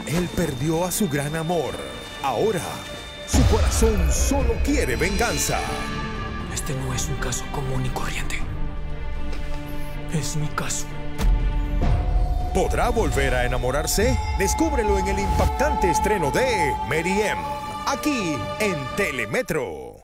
Él perdió a su gran amor. Ahora, su corazón solo quiere venganza. Este no es un caso común y corriente. Es mi caso. ¿Podrá volver a enamorarse? Descúbrelo en el impactante estreno de Mary M. Aquí en Telemetro.